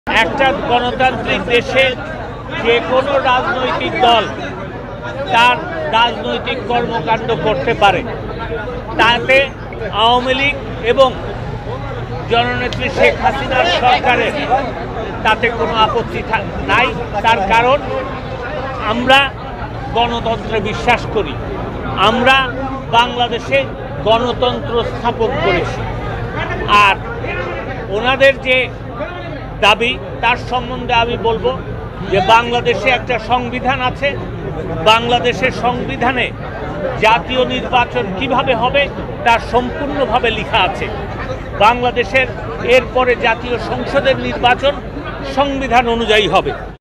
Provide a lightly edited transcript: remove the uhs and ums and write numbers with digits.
একটা গণতান্ত্রিক দেশে যে কোনো রাজনৈতিক দল তার রাজনৈতিক কর্মকাণ্ড করতে পারে, তাতে আওয়ামী লীগ এবং জননেত্রী শেখ হাসিনার সরকারের তাতে কোনো আপত্তি নাই। তার কারণ আমরা গণতন্ত্রে বিশ্বাস করি, আমরা বাংলাদেশে গণতন্ত্র স্থাপন করেছি। আর ওনাদের যে দাবি তার সম্বন্ধে আমি বলবো যে বাংলাদেশে একটা সংবিধান আছে, বাংলাদেশের সংবিধানে জাতীয় নির্বাচন কিভাবে হবে তা সম্পূর্ণভাবে লেখা আছে। বাংলাদেশের এরপরে জাতীয় সংসদের নির্বাচন সংবিধান অনুযায়ী হবে।